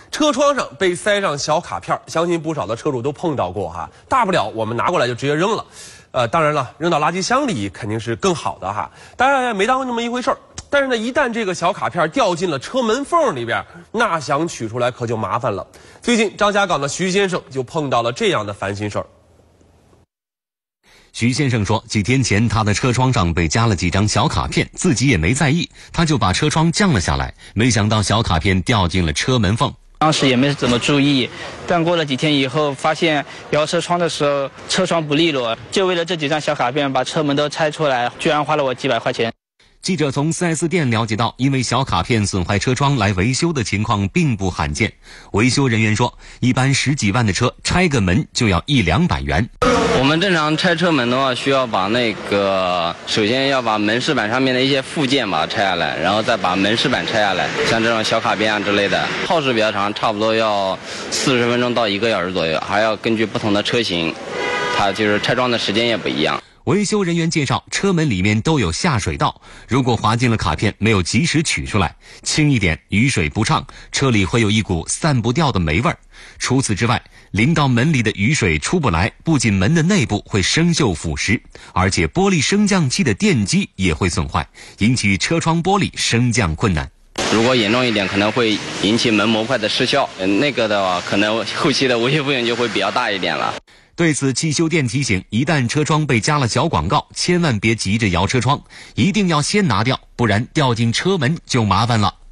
车窗上被塞上小卡片，相信不少的车主都碰到过哈。大不了我们拿过来就直接扔了，当然了，扔到垃圾箱里肯定是更好的哈。当然没当那么一回事儿。但是呢，一旦这个小卡片掉进了车门缝里边，那想取出来可就麻烦了。最近张家港的徐先生就碰到了这样的烦心事儿。 徐先生说，几天前他的车窗上被夹了几张小卡片，自己也没在意，他就把车窗降了下来，没想到小卡片掉进了车门缝。 当时也没怎么注意，但过了几天以后，发现摇车窗的时候车窗不利落，就为了这几张小卡片把车门都拆出来，居然花了我几百块钱。 记者从 4S 店了解到，因为小卡片损坏车窗来维修的情况并不罕见。维修人员说，一般10几万的车拆个门就要100-200元。 我们正常拆车门的话，需要把首先要把门饰板上面的一些附件把它拆下来，然后再把门饰板拆下来，像这种小卡片啊之类的，耗时比较长，差不多要40分钟到1个小时左右，还要根据不同的车型，它就是拆装的时间也不一样。 维修人员介绍，车门里面都有下水道，如果滑进了卡片没有及时取出来，轻一点雨水不畅，车里会有一股散不掉的霉味儿。除此之外，淋到门里的雨水出不来，不仅门的内部会生锈腐蚀，而且玻璃升降器的电机也会损坏，引起车窗玻璃升降困难。 如果严重一点，可能会引起门模块的失效，那个的话，可能后期的维修费用就会比较大一点了。 对此，汽修店提醒，一旦车窗被加了小广告，千万别急着摇车窗，一定要先拿掉，不然掉进车门就麻烦了。